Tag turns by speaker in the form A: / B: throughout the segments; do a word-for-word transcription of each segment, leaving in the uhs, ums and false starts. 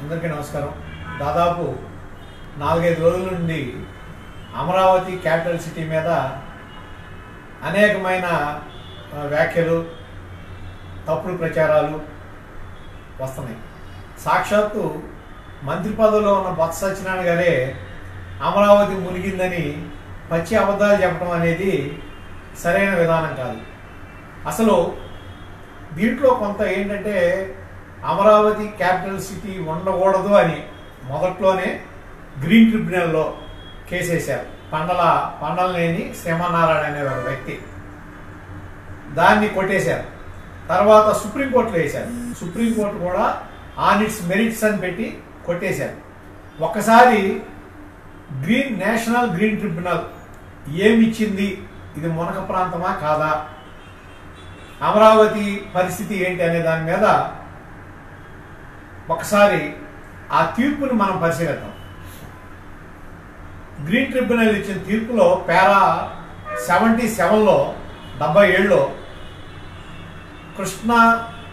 A: అందరికీ నమస్కారం. దాదాపు నాలుగైదు రోజుల నుండి అమరావతి క్యాపిటల్ సిటీ మీద అనేకమైన వ్యాఖ్యలు, తప్పుడు ప్రచారాలు వస్తున్నాయి. సాక్షాత్తు మంత్రి పదవిలో ఉన్న బొత్స సత్యనారాయణ గారే అమరావతి మునిగిందని పచ్చి అబద్ధాలు చెప్పడం అనేది సరైన విధానం కాదు. అసలు దీంట్లో కొంత ఏంటంటే అమరావతి క్యాపిటల్ సిటీ ఉండకూడదు అని మొదట్లోనే గ్రీన్ ట్రిబ్యునల్లో కేసేశారు. పండల పండలనేని శ్రీమన్నారాయణ అనే ఒక వ్యక్తి దాన్ని కొట్టేశారు. తర్వాత సుప్రీంకోర్టులో వేశారు. సుప్రీంకోర్టు కూడా ఆన్ ఇట్స్ మెరిట్స్ అని పెట్టి కొట్టేశారు. ఒక్కసారి గ్రీన్ నేషనల్ గ్రీన్ ట్రిబ్యునల్ ఏమిచ్చింది, ఇది మునక ప్రాంతమా కాదా, అమరావతి పరిస్థితి ఏంటి అనే దాని మీద ఒకసారి ఆ తీర్పుని మనం పరిశీలిద్దాం. గ్రీన్ ట్రిబ్యునల్ ఇచ్చిన తీర్పులో పేరా సెవెంటీ సెవెన్లో డెబ్బై ఏడులో కృష్ణా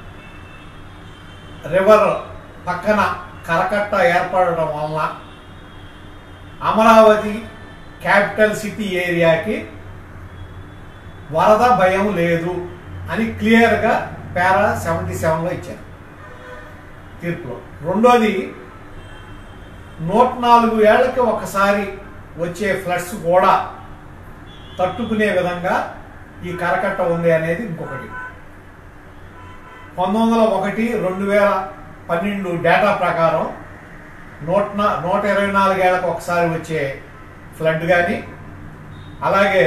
A: రివర్ పక్కన కరకట్ట ఏర్పడటం వలన అమరావతి క్యాపిటల్ సిటీ ఏరియాకి వరద భయం లేదు అని క్లియర్గా పేరా సెవెంటీ సెవెన్లో ఇచ్చారు తీర్పులో. రెండోది, నూట నాలుగు ఏళ్లకి ఒకసారి వచ్చే ఫ్లడ్స్ కూడా తట్టుకునే విధంగా ఈ కరకట్ట ఉంది అనేది ఇంకొకటి. పంతొమ్మిది వందల ఒకటి రెండు వేల పన్నెండు డేటా ప్రకారం నూట నూట ఇరవై నాలుగేళ్లకు ఒకసారి వచ్చే ఫ్లడ్ కానీ, అలాగే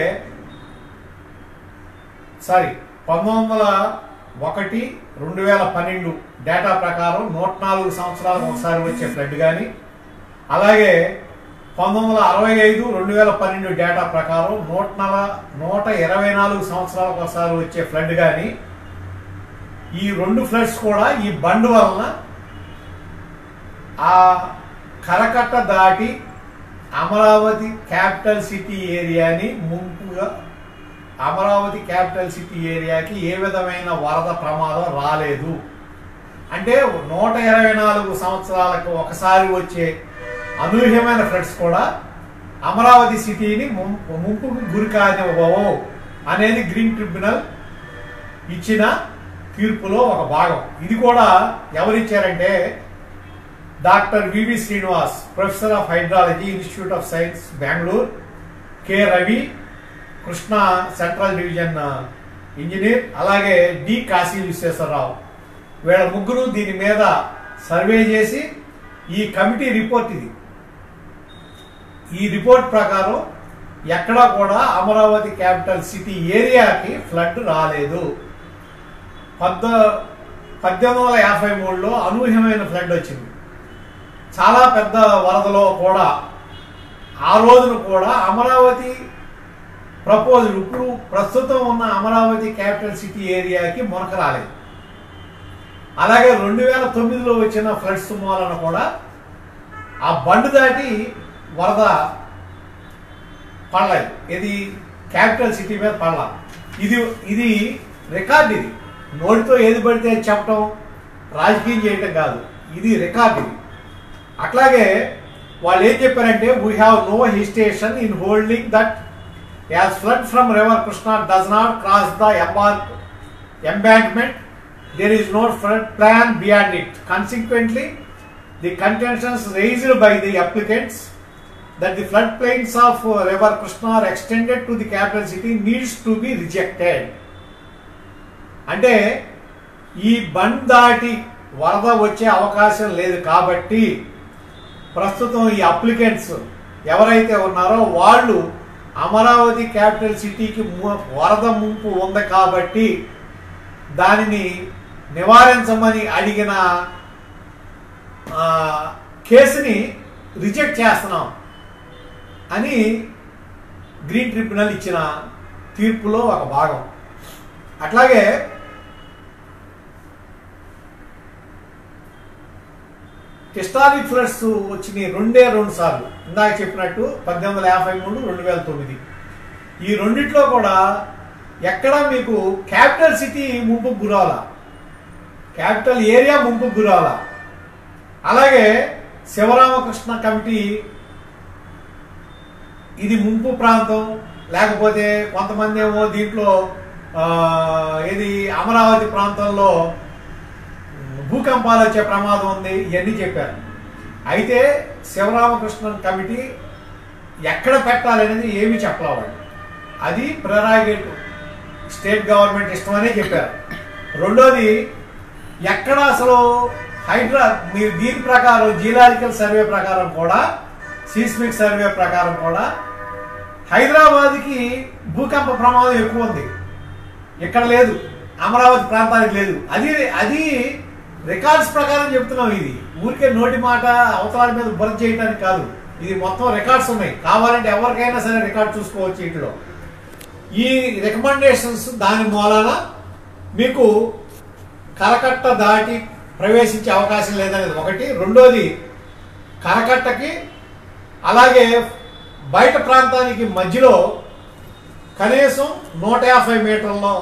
A: సారీ పంతొమ్మిది వందల ఒకటి రెండు వేల పన్నెండు డేటా ప్రకారం నూట నాలుగు సంవత్సరాలకు ఒకసారి వచ్చే ఫ్లడ్ కానీ, అలాగే పంతొమ్మిది వందల అరవై ఐదు రెండు వేల పన్నెండు డేటా ప్రకారం నూట నల నూట ఇరవై నాలుగు సంవత్సరాలకు ఒకసారి వచ్చే ఫ్లడ్ కానీ, ఈ రెండు ఫ్లడ్స్ కూడా ఈ బండ్ వలన ఆ కరకట్ట దాటి అమరావతి క్యాపిటల్ సిటీ ఏరియాని ముంపుగా అమరావతి క్యాపిటల్ సిటీ ఏరియాకి ఏ విధమైన వరద ప్రమాదం రాలేదు. అంటే నూట ఇరవై నాలుగు సంవత్సరాలకు ఒకసారి వచ్చే అనూహ్యమైన ఫ్లడ్స్ కూడా అమరావతి సిటీని ముంపుకు గురి కానివ్వవు అనేది గ్రీన్ ట్రిబ్యునల్ ఇచ్చిన తీర్పులో ఒక భాగం. ఇది కూడా ఎవరిచ్చారంటే doctor V V Srinivas, professor of hydrology, institute of science Bengaluru, K Ravi, Krishna central division engineer, అలాగే డి కాశీ విశ్వేశ్వరరావు, వీళ్ళ ముగ్గురు దీని మీద సర్వే చేసి ఈ కమిటీ రిపోర్ట్ ఇది ఈ రిపోర్ట్ ప్రకారం ఎక్కడా కూడా అమరావతి క్యాపిటల్ సిటీ ఏరియాకి ఫ్లడ్ రాలేదు. పద్ద పద్దెనిమిది వందల యాభై మూడులో అనూహ్యమైన ఫ్లడ్ వచ్చింది. చాలా పెద్ద వరదలో కూడా ఆ రోజున కూడా అమరావతి ప్రపోజల్ ఇప్పుడు ప్రస్తుతం ఉన్న అమరావతి క్యాపిటల్ సిటీ ఏరియాకి మునక రాలేదు. అలాగే రెండు వేల తొమ్మిదిలో వచ్చిన ఫ్లడ్స్ మూలన కూడా ఆ బండ్ దాటి వరద పడలేదు. ఇది క్యాపిటల్ సిటీ మీద పడలా. ఇది ఇది రికార్డ్. ఇది నోటితో ఏది పడితే చెప్పడం, రాజకీయం చేయటం కాదు, ఇది రికార్డ్. ఇది అట్లాగే వాళ్ళు ఏం చెప్పారంటే, we have no hesitation in holding that as flood from river Krishna does not cross the embankment, there is no flood plan beyond it. Consequently, the contentions raised by the applicants that the floodplains of river Krishna are extended to the capital city needs to be rejected. అంటే ఈ bund దాటి వరద వచ్చే అవకాశం లేదు కాబట్టి ప్రస్తుతం ఈ అప్లికెంట్స్ ఎవరైతే ఉన్నారో వాళ్ళు అమరావతి క్యాపిటల్ సిటీకి వరద ముంపు ఉంది కాబట్టి దానిని నివారించమని అడిగిన కేసుని రిజెక్ట్ చేస్తున్నాం అని గ్రీన్ ట్రిబ్యునల్ ఇచ్చిన తీర్పులో ఒక భాగం. అట్లాగే హిస్టారిక్ ఫ్లడ్స్ వచ్చినాయి రెండే రెండు సార్లు. ఇందాక చెప్పినట్టు పద్దెనిమిది వందల యాభై మూడు రెండు వేల తొమ్మిది ఈ రెండిట్లో కూడా ఎక్కడ మీకు క్యాపిటల్ సిటీ ముంపుకు గురవాల, క్యాపిటల్ ఏరియా ముంపుకు గురవాల. అలాగే శివరామకృష్ణ కమిటీ ఇది ముంపు ప్రాంతం, లేకపోతే కొంతమంది ఏమో దీంట్లో ఇది అమరావతి ప్రాంతంలో భూకంపాలు వచ్చే ప్రమాదం ఉంది, ఇవన్నీ చెప్పారు. అయితే శివరామకృష్ణ కమిటీ ఎక్కడ పెట్టాలనేది ఏమీ చెప్పలేవాడు. అది ప్రెరాగేటివ్, స్టేట్ గవర్నమెంట్ ఇష్టమనే చెప్పారు. రెండోది ఎక్కడ అసలు హైడ్రా మీరు దీని ప్రకారం జియోలాజికల్ సర్వే ప్రకారం కూడా, సీస్మిక్ సర్వే ప్రకారం కూడా హైదరాబాద్కి భూకంప ప్రమాదం ఎక్కువ ఉంది, ఇక్కడ లేదు, అమరావతి ప్రాంతానికి లేదు. అది అది రికార్డ్స్ ప్రకారం చెప్తున్నాం. ఇది ఊరికే నోటి మాట అవతలాల మీద బుర్ర చేయడానికి కాదు, ఇది మొత్తం రికార్డ్స్ ఉన్నాయి. కావాలంటే ఎవరికైనా సరే రికార్డ్ చూసుకోవచ్చు. వీటిలో ఈ రికమెండేషన్స్ దాని మూలాన మీకు కరకట్ట దాటి ప్రవేశించే అవకాశం లేదనేది ఒకటి. రెండోది కరకట్టకి అలాగే బయట ప్రాంతానికి మధ్యలో కనీసం నూట యాభై మీటర్లలో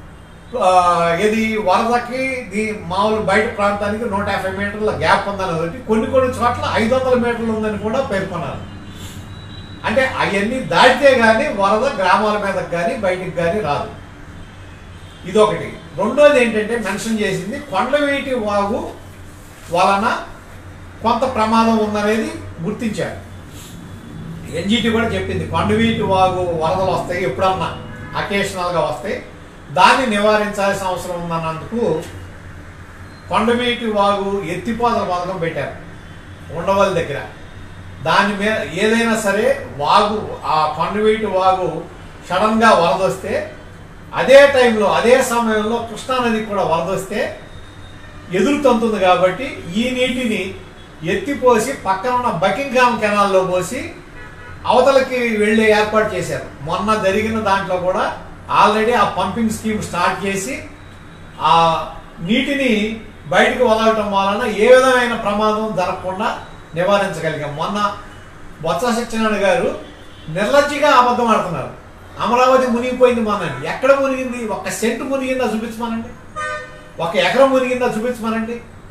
A: ఇది వరదకి దీ మామూలు బయట ప్రాంతానికి నూట యాభై మీటర్ల గ్యాప్ ఉందని ఒకటి, కొన్ని కొన్ని చోట్ల ఐదు వందల మీటర్లు ఉందని కూడా పేర్కొన్నారు. అంటే అవన్నీ దాటితే కానీ వరద గ్రామాల మీదకి కానీ బయటికి కానీ రాదు. ఇదొకటి. రెండోది ఏంటంటే మెన్షన్ చేసింది కొండవీటి వాగు వలన కొంత ప్రమాదం ఉందనేది గుర్తించారు. ఎన్జిటి కూడా చెప్పింది కొండవీటి వాగు వరదలు వస్తాయి, ఎప్పుడన్నా అకేషనల్గా వస్తాయి, దాన్ని నివారించాల్సిన అవసరం ఉందన్నందుకు కొండవీటి వాగు ఎత్తిపోతల పథకం పెట్టారు ఉండవల్లి దగ్గర. దాని మీద ఏదైనా సరే వాగు ఆ కొండవీటి వాగు సడన్గా వరదొస్తే అదే టైంలో అదే సమయంలో కృష్ణానదికి కూడా వరదొస్తే ఎదురుతంతుంది. కాబట్టి ఈ నీటిని ఎత్తిపోసి పక్కన ఉన్న బకింగ్హామ్ కెనాల్లో పోసి అవతలకి వెళ్ళే ఏర్పాటు చేశారు. మొన్న జరిగిన దాంట్లో కూడా ఆల్రెడీ ఆ పంపింగ్ స్కీమ్ స్టార్ట్ చేసి ఆ నీటిని బయటకు వదలటం వలన ఏ విధమైన ప్రమాదం జరగకుండా నివారించగలిగాం. మొన్న బొత్స సత్యనారాయణ గారు నిర్లజ్జిగా అబద్ధం ఆడుతున్నారు. అమరావతి మునిగిపోయింది మొన్నని. ఎక్కడ మునిగింది? ఒక సెంటు మునిగిందా చూపించమనండి, ఒక ఎకరం మునిగిందా చూపించమనండి.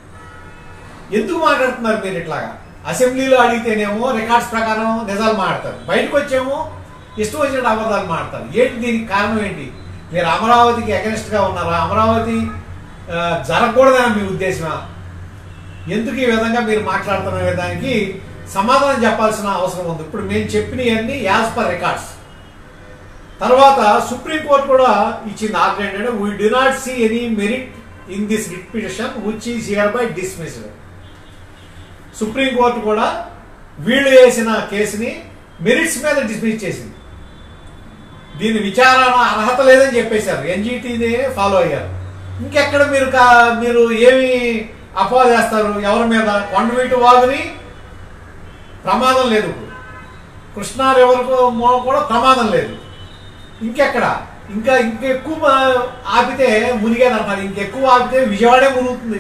A: ఎందుకు మాట్లాడుతున్నారు మీరు ఇట్లాగా? అసెంబ్లీలో అడిగితేనేమో రికార్డ్స్ ప్రకారం నిజాలు మాట్లాడతారు, బయటకు వచ్చేమో ఇష్టం వచ్చినట్టు అబద్ధాలు మాట్లాడతారు. ఏంటి దీనికి కారణం ఏంటి? మీరు అమరావతికి అగెనిస్ట్గా ఉన్నారా? అమరావతి జరగకూడదని మీ ఉద్దేశమా? ఎందుకు ఈ విధంగా మీరు మాట్లాడుతున్న దానికి సమాధానం చెప్పాల్సిన అవసరం ఉంది. ఇప్పుడు మేము చెప్పినవన్నీ యాజ్ పర్ రికార్డ్స్. తర్వాత సుప్రీంకోర్టు కూడా ఇచ్చింది ఆర్డర్ ఏంటంటే we do not see any merit in this writ petition which is hereby dismissed. Supreme Court కూడా వీళ్ళు వేసిన కేసుని మెరిట్స్ మీద డిస్మిస్ చేసింది. దీని విచారణ అర్హత లేదని చెప్పేశారు. ఎన్జిటిని ఫాలో అయ్యారు. ఇంకెక్కడ మీరు మీరు ఏమి అపోజ్ చేస్తారు? ఎవరి మీద? కొండవీటి వాగుని ప్రమాదం లేదు, కృష్ణా రివర్ కూడా ప్రమాదం లేదు. ఇంకెక్కడ? ఇంకా ఇంకెక్కువ ఆపితే మునిగేదంటారు. ఇంకెక్కువ ఆపితే విజయవాడే మునుగుతుంది.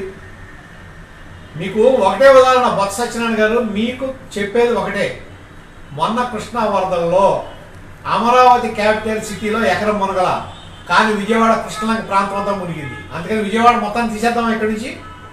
A: మీకు ఒకటే ఉదాహరణ, బొత్స సత్యనారాయణ గారు మీకు చెప్పేది ఒకటే. మొన్న కృష్ణా వరదల్లో అమరావతి క్యాపిటల్ సిటీలో ఎకరం మునగల, కానీ విజయవాడ కృష్ణలంక ప్రాంతం అంతా మునిగింది. అందుకని విజయవాడ మొత్తాన్ని తీసేద్దాం ఇక్కడి నుంచి.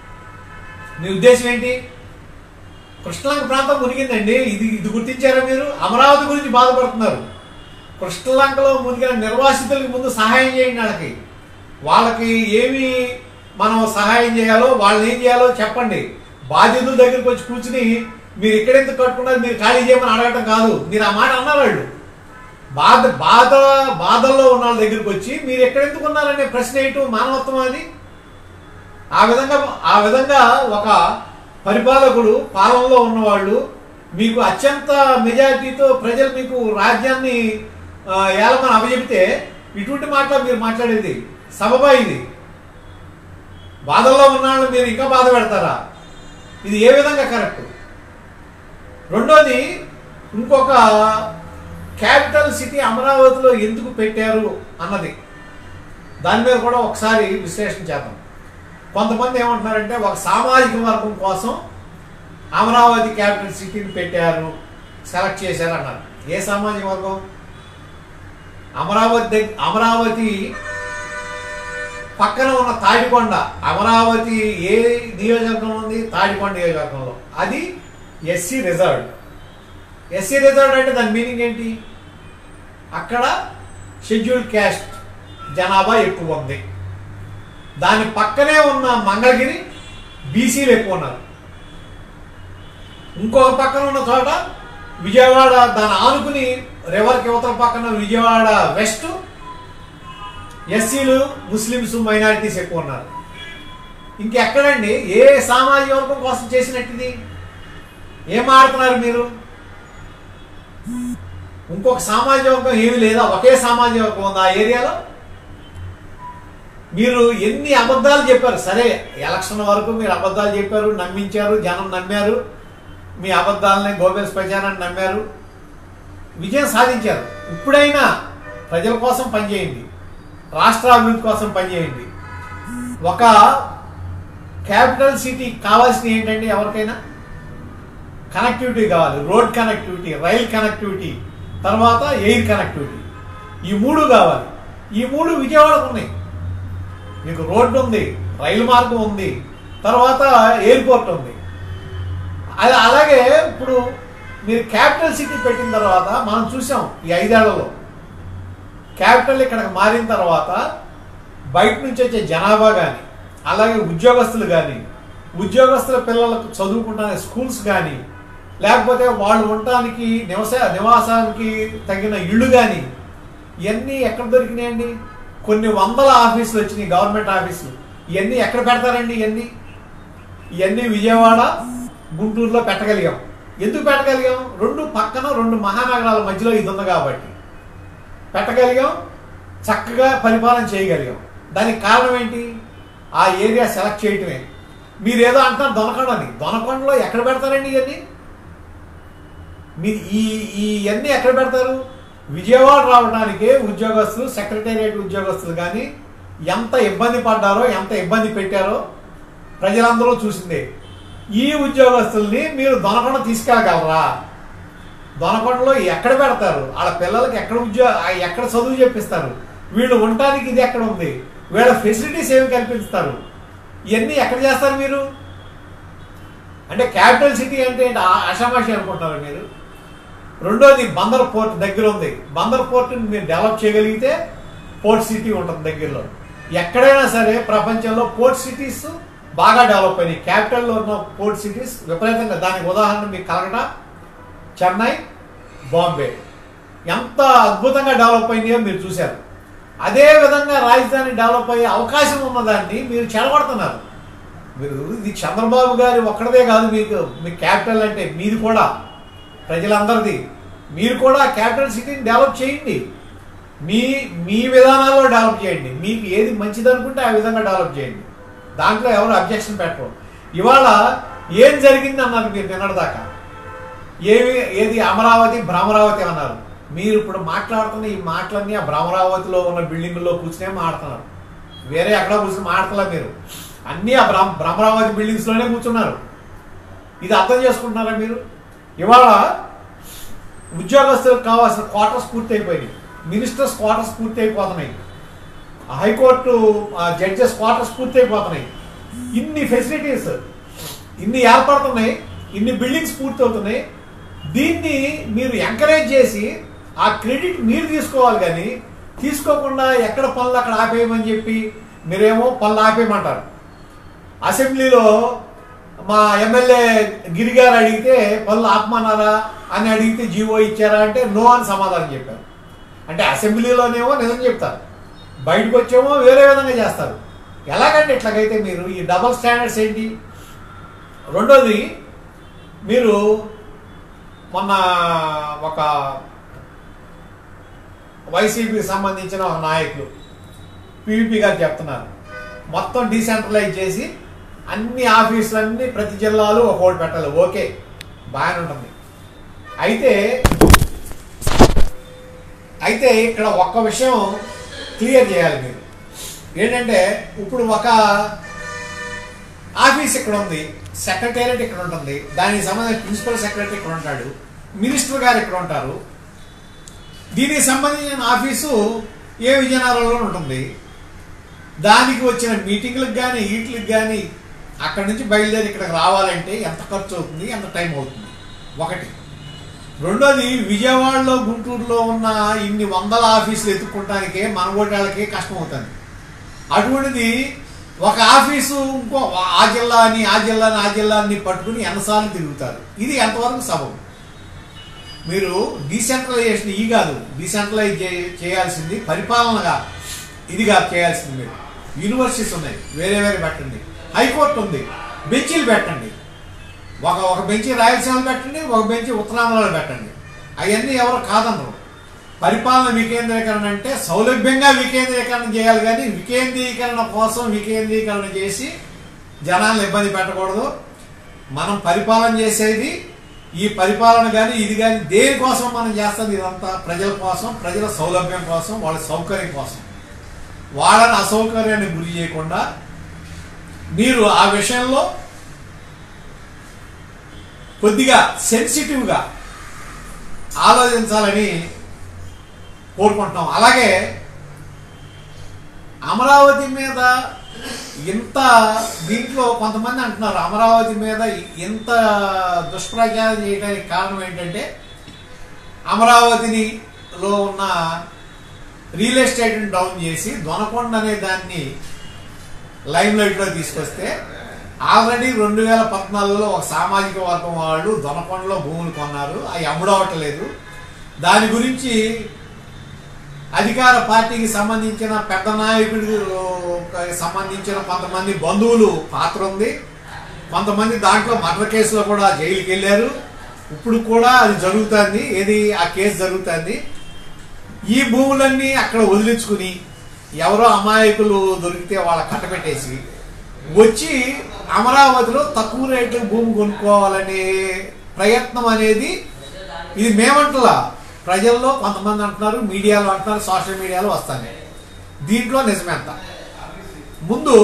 A: మీ ఉద్దేశం ఏంటి? కృష్ణలంక ప్రాంతం మునిగిందండి, ఇది ఇది గుర్తించారా మీరు? అమరావతి గురించి బాధపడుతున్నారు. కృష్ణలంకలో మునిగిన నిర్వాసితులకి ముందు సహాయం చేయండి. వాళ్ళకి వాళ్ళకి ఏమి మనం సహాయం చేయాలో, వాళ్ళని ఏం చేయాలో చెప్పండి. బాధితుల దగ్గరికి వచ్చి కూర్చుని మీరు ఇక్కడెందుకు కట్టుకున్నారు, మీరు ఖాళీ చేయమని అడగటం కాదు. మీరు ఆ మాట అన్నారు. వాళ్ళు బాధ బాధ బాధల్లో ఉన్న వాళ్ళ దగ్గరికి వచ్చి మీరు ఎక్కడెందుకు ఉన్నారనే ప్రశ్న ఏంటో మానవత్వం అది. ఆ విధంగా ఆ విధంగా ఒక పరిపాలకుడు, పాలనలో ఉన్నవాళ్ళు మీకు అత్యంత మెజారిటీతో ప్రజలు మీకు రాజ్యాన్ని ఏలమని అప్పచెబితే ఇటువంటి మాటలు మీరు మాట్లాడేది సబబా? ఇది బాధల్లో ఉన్న వాళ్ళు మీరు ఇంకా బాధ పెడతారా? ఇది ఏ విధంగా కరెక్ట్? రెండోది, ఇంకొక క్యాపిటల్ సిటీ అమరావతిలో ఎందుకు పెట్టారు అన్నది, దాని మీద కూడా ఒకసారి విశ్లేషణ చేద్దాం. కొంతమంది ఏమంటున్నారంటే ఒక సామాజిక వర్గం కోసం అమరావతి క్యాపిటల్ సిటీని పెట్టారు, సెలెక్ట్ చేశారు అన్నారు. ఏ సామాజిక వర్గం? అమరావతి దగ్గర అమరావతి పక్కన ఉన్న తాడికొండ, అమరావతి ఏ నియోజకవర్గంలో ఉంది? తాడికొండ నియోజకవర్గంలో. అది ఎస్సీ రిజర్వ్డ్. ఎస్సీ రిజర్వ్డ్ అంటే దాని మీనింగ్ ఏంటి? అక్కడ షెడ్యూల్డ్ క్యాస్ట్ జనాభా ఎక్కువ ఉంది. దాని పక్కనే ఉన్న మంగళగిరి బీసీలు ఎక్కువ ఉన్నారు. ఇంకొక పక్కన ఉన్న చోట విజయవాడ, దాని ఆనుకుని రివర్కి యువతల పక్కన విజయవాడ వెస్ట్ ఎస్సీలు, ముస్లిమ్స్, మైనారిటీస్ ఎక్కువ ఉన్నారు. ఇంకెక్కడండి ఏ సామాజిక వర్గం కోసం చేసినట్టుది? ఏం ఆడుతున్నారు మీరు? ఇంకొక సామాజిక వర్గం ఏమి లేదా? ఒకే సామాజిక వర్గం ఉంది ఆ ఏరియాలో. మీరు ఎన్ని అబద్ధాలు చెప్పారు? సరే, ఎలక్షన్ వరకు మీరు అబద్ధాలు చెప్పారు, నమ్మించారు, జనం నమ్మారు, మీ అబద్ధాలని గోబెల్స్ ప్రచారాన్ని నమ్మారు, విజయం సాధించారు. ఇప్పుడైనా ప్రజల కోసం పనిచేయండి, రాష్ట్ర అభివృద్ధి కోసం పనిచేయండి. ఒక క్యాపిటల్ సిటీ కావాల్సిన ఏంటండి? ఎవరికైనా కనెక్టివిటీ కావాలి. రోడ్ కనెక్టివిటీ, రైల్ కనెక్టివిటీ, తర్వాత ఎయిర్ కనెక్టివిటీ. ఈ మూడు కావాలి. ఈ మూడు విజయవాడకు ఉన్నాయి. మీకు రోడ్డు ఉంది, రైలు మార్గం ఉంది, తర్వాత ఎయిర్పోర్ట్ ఉంది. అది అలాగే ఇప్పుడు మీరు క్యాపిటల్ సిటీ పెట్టిన తర్వాత మనం చూసాం ఈ ఐదేళ్లలో క్యాపిటల్ ఇక్కడికి మారిన తర్వాత బయట నుంచి వచ్చే జనాభా కానీ, అలాగే ఉద్యోగస్తులు కానీ, ఉద్యోగస్తుల పిల్లలకు చదువుకుంటున్న స్కూల్స్ కానీ, లేకపోతే వాళ్ళు ఉండటానికి నివాస నివాసానికి తగిన ఇళ్ళు కానీ, ఇవన్నీ ఎక్కడ దొరికినాయండి? కొన్ని వందల ఆఫీసులు వచ్చినాయి, గవర్నమెంట్ ఆఫీసులు. ఇవన్నీ ఎక్కడ పెడతారండి? ఇవన్నీ ఇవన్నీ విజయవాడ, గుంటూరులో పెట్టగలిగాం. ఎందుకు పెట్టగలిగాం? రెండు పక్కన రెండు మహానగరాల మధ్యలో ఇది ఉంది కాబట్టి పెట్టగలిగాం, చక్కగా పరిపాలన చేయగలిగాం. దానికి కారణం ఏంటి? ఆ ఏరియా సెలెక్ట్ చేయటమే. మీరేదో అంటారు దొనకొండ అని. దొనకొండలో ఎక్కడ పెడతారండి ఇవన్నీ? మీరు ఈ ఇవన్నీ ఎక్కడ పెడతారు? విజయవాడ రావడానికే ఉద్యోగస్తులు, సెక్రటేరియట్ ఉద్యోగస్తులు కానీ ఎంత ఇబ్బంది పడ్డారో, ఎంత ఇబ్బంది పెట్టారో ప్రజలందరూ చూసిందే. ఈ ఉద్యోగస్తుల్ని మీరు దొనకొండ తీసుకెళ్ళగలరా? దొనకొండలో ఎక్కడ పెడతారు? వాళ్ళ పిల్లలకి ఎక్కడ ఉద్యోగ ఎక్కడ చదువు చెప్పిస్తారు? వీళ్ళు ఉండటానికి ఇది ఎక్కడ ఉంది? వీళ్ళ ఫెసిలిటీస్ ఏమి కల్పిస్తారు? ఇవన్నీ ఎక్కడ చేస్తారు మీరు? అంటే క్యాపిటల్ సిటీ అంటే ఆషామాషి అనుకుంటారు మీరు. రెండోది, బందర్ పోర్ట్ దగ్గర ఉంది. బందర్ పోర్ట్ని మీరు డెవలప్ చేయగలిగితే పోర్ట్ సిటీ ఉంటుంది దగ్గరలో. ఎక్కడైనా సరే ప్రపంచంలో పోర్ట్ సిటీస్ బాగా డెవలప్ అయినాయి. క్యాపిటల్లో ఉన్న పోర్ట్ సిటీస్ విపరీతంగా. దానికి ఉదాహరణ మీకు కలకటా, చెన్నై, బాంబే ఎంత అద్భుతంగా డెవలప్ అయినాయో మీరు చూశారు. అదే విధంగా రాజధాని డెవలప్ అయ్యే అవకాశం ఉన్నదాన్ని మీరు చెడగొడుతున్నారు. మీరు ఇది చంద్రబాబు గారి ఒక్కడదే కాదు, మీకు మీ క్యాపిటల్ అంటే మీది కూడా, ప్రజలందరిది. మీరు కూడా క్యాపిటల్ సిటీని డెవలప్ చేయండి. మీ మీ విధానాల్లో డెవలప్ చేయండి. మీకు ఏది మంచిది అనుకుంటే ఆ విధంగా డెవలప్ చేయండి. దాంట్లో ఎవరు అబ్జెక్షన్ పెట్టరు. ఇవాళ ఏం జరిగింది అన్నారు మీరు నిన్నటిదాకా. ఏమి ఏది అమరావతి, భ్రమరావతి అన్నారు. మీరు ఇప్పుడు మాట్లాడుతున్న ఈ మాటలన్నీ ఆ భ్రమరావతిలో ఉన్న బిల్డింగుల్లో కూర్చునే మాట్లాడుతున్నారు. వేరే ఎక్కడ కూర్చొని మాట్లాడలే మీరు. అన్నీ ఆ భ్రమ భ్రమరావతి బిల్డింగ్స్లోనే కూర్చున్నారు. ఇది అర్థం చేసుకుంటున్నారా మీరు? ఇవాళ ఉద్యోగస్తులకు కావాల్సిన క్వార్టర్స్ పూర్తి అయిపోయినాయి. మినిస్టర్స్ క్వార్టర్స్ పూర్తి అయిపోతున్నాయి. హైకోర్టు జడ్జెస్ క్వార్టర్స్ పూర్తి అయిపోతున్నాయి. ఇన్ని ఫెసిలిటీస్, ఇన్ని ఏర్పడుతున్నాయి, ఇన్ని బిల్డింగ్స్ పూర్తి అవుతున్నాయి. దీన్ని మీరు ఎంకరేజ్ చేసి ఆ క్రెడిట్ మీరు తీసుకోవాలి. కానీ తీసుకోకుండా ఎక్కడ పనులు అక్కడ ఆపేయమని చెప్పి మీరేమో పనులు ఆపేయమంటారు. అసెంబ్లీలో మా ఎమ్మెల్యే గిరిగారు అడిగితే పనులు ఆపమన్నారా అని అడిగితే జీవో ఇచ్చారా అంటే నో అని సమాధానం చెప్పారు. అంటే అసెంబ్లీలోనేమో నిజం చెప్తారు, బయటకు వచ్చేమో వేరే విధంగా చేస్తారు. ఎలాగంటే ఇట్లాగైతే మీరు ఈ డబల్ స్టాండర్డ్స్ ఏంటి? రెండోది, మీరు మొన్న ఒక వైసీపీకి సంబంధించిన ఒక నాయకులు పీవీపీ గారు చెప్తున్నారు, మొత్తం డీసెంట్రలైజ్ చేసి అన్ని ఆఫీసులన్నీ ప్రతి జిల్లాలో ఒకటి పెట్టాలి. ఓకే, బాగానే ఉంటుంది. అయితే అయితే ఇక్కడ ఒక్క విషయం క్లియర్ చేయాలి మీరు. ఏంటంటే ఇప్పుడు ఒక ఆఫీస్ ఇక్కడ ఉంది, సెక్రటేరియట్ ఇక్కడ ఉంటుంది, దానికి సంబంధించిన ప్రిన్సిపల్ సెక్రటరీ ఇక్కడ ఉంటాడు, మినిస్టర్ గారు ఇక్కడ ఉంటారు. దీనికి సంబంధించిన ఆఫీసు ఏ విజయనగరంలో ఉంటుంది. దానికి వచ్చిన మీటింగ్లకు కానీ వీటికి కానీ అక్కడి నుంచి బయలుదేరి ఇక్కడికి రావాలంటే ఎంత ఖర్చు అవుతుంది, ఎంత టైం అవుతుంది ఒకటి. రెండోది, విజయవాడలో గుంటూరులో ఉన్న ఇన్ని వందల ఆఫీసులు ఎత్తుక్కోవటానికే మన ఓటాలకే కష్టం అవుతుంది. అటువంటిది ఒక ఆఫీసు ఇంకో ఆ జిల్లా అని ఆ జిల్లా అని ఆ జిల్లాని పట్టుకుని ఎన్నసార్లు తిరుగుతారు. ఇది ఎంతవరకు సబబు? మీరు డీసెంట్రలైజేషన్ ఈ కాదు, డీసెంట్రలైజ్ చేయాల్సింది పరిపాలనగా ఇది కాదు చేయాల్సింది. మీరు యూనివర్సిటీస్ ఉన్నాయి, వేరే వేరే పెట్టండి. హైకోర్టు ఉంది, బెంచీలు పెట్టండి. ఒక ఒక బెంచి రాయలసీమలో పెట్టండి, ఒక బెంచి ఉత్తరాంధ్రలో పెట్టండి. అవన్నీ ఎవరు కాదనరు. పరిపాలన వికేంద్రీకరణ అంటే సౌలభ్యంగా వికేంద్రీకరణ చేయాలి, కానీ వికేంద్రీకరణ కోసం వికేంద్రీకరణ చేసి జనాలను ఇబ్బంది పెట్టకూడదు. మనం పరిపాలన చేసేది ఈ పరిపాలన కానీ ఇది కానీ దేనికోసం మనం చేస్తుంది? ఇదంతా ప్రజల కోసం, ప్రజల సౌలభ్యం కోసం, వాళ్ళ సౌకర్యం కోసం. వాళ్ళని అసౌకర్యాన్ని గురి చేయకుండా మీరు ఆ విషయంలో కొద్దిగా సెన్సిటివ్గా ఆలోచించాలని కోరుకుంటున్నాం. అలాగే అమరావతి మీద ఇంత దీంట్లో కొంతమంది అంటున్నారు అమరావతి మీద ఇంత దుష్ప్రచారం చేయడానికి కారణం ఏంటంటే అమరావతిలో ఉన్న రియల్ ఎస్టేట్ని డౌన్ చేసి దొనకొండ అనే దాన్ని లైమ్ లైట్లో తీసుకొస్తే ఆల్రెడీ రెండు వేల పద్నాలుగులో ఒక సామాజిక వర్గం వాళ్ళు దొనకొండలో భూములు కొన్నారు, అవి అమ్ముడవట్లేదు. దాని గురించి అధికార పార్టీకి సంబంధించిన పెద్ద నాయకుడికి సంబంధించిన కొంతమంది బంధువులు పాత్ర ఉంది. కొంతమంది దాంట్లో మర్డర్ కేసులో కూడా జైలుకి వెళ్ళారు. ఇప్పుడు కూడా అది జరుగుతుంది, ఏది ఆ కేసు జరుగుతుంది. ఈ భూములన్నీ అక్కడ వదిలించుకుని ఎవరో అమాయకులు దొరికితే వాళ్ళ కట్టబెట్టేసి వచ్చి అమరావతిలో తక్కువ రేట్లకు భూమి కొనుక్కోవాలనే ప్రయత్నం అనేది ఇది మేమంటలా, ప్రజల్లో కొంతమంది అంటున్నారు, మీడియాలో అంటున్నారు, సోషల్ మీడియాలో వస్తాయి. దీంట్లో నిజమేంత ముందు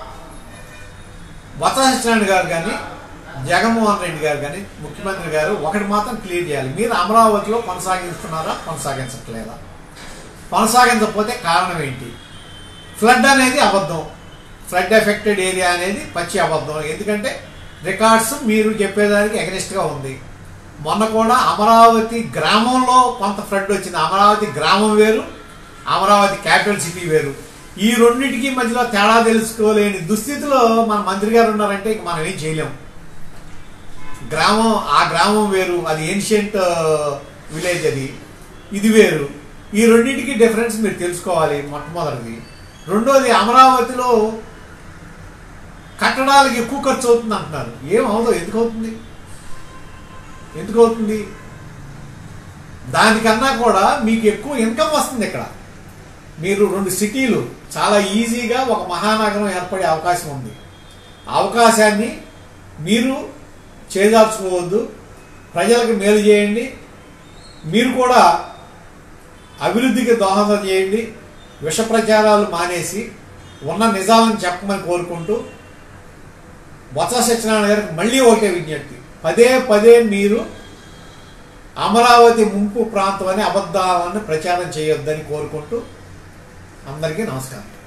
A: బొత్స సత్యనారాయణ గారు కానీ జగన్మోహన్ రెడ్డి గారు కానీ ముఖ్యమంత్రి గారు ఒకటి మాత్రం క్లియర్ చేయాలి. మీరు అమరావతిలో కొనసాగిస్తున్నారా, కొనసాగించట్లేదా? కొనసాగించకపోతే కారణం ఏంటి? ఫ్లడ్ అనేది అబద్ధం, ఫ్లడ్ ఎఫెక్టెడ్ ఏరియా అనేది పచ్చి అబద్ధం. ఎందుకంటే రికార్డ్స్ మీరు చెప్పేదానికి అగెనిస్ట్గా ఉంది. మొన్న కూడా అమరావతి గ్రామంలో కొంత ఫ్లడ్ వచ్చింది. అమరావతి గ్రామం వేరు, అమరావతి క్యాపిటల్ సిటీ వేరు. ఈ రెండింటికి మధ్యలో తేడా తెలుసుకోలేని దుస్థితిలో మన మంత్రి గారు ఉన్నారంటే ఇక మనం ఏం చేయలేము. గ్రామం ఆ గ్రామం వేరు, అది ఏన్షియంట్ విలేజ్, అది ఇది వేరు. ఈ రెండింటికి డిఫరెన్స్ మీరు తెలుసుకోవాలి మొట్టమొదటిది. రెండోది, అమరావతిలో కట్టడాలకు ఎక్కువ ఖర్చు అవుతుంది అంటున్నారు. ఏమవుతుందో, ఎందుకు అవుతుంది ఎందుకు అవుతుంది దానికన్నా కూడా మీకు ఎక్కువ ఇన్కమ్ వస్తుంది. ఇక్కడ మీరు రెండు సిటీలు చాలా ఈజీగా ఒక మహానగరం ఏర్పడే అవకాశం ఉంది. అవకాశాన్ని మీరు చేజార్చుకోవద్దు, ప్రజలకు మేలు చేయండి. మీరు కూడా అభివృద్ధికి దోహదం చేయండి. విష ప్రచారాలు మానేసి ఉన్న నిజాలను చెప్పమని కోరుకుంటూ బొత్స సత్యనారాయణ గారికి మళ్ళీ ఒకటే విజ్ఞప్తి, పదే పదే మీరు అమరావతి ముంపు ప్రాంతం అనే అబద్ధాలను ప్రచారం చేయొద్దని కోరుకుంటూ అందరికీ నమస్కారం.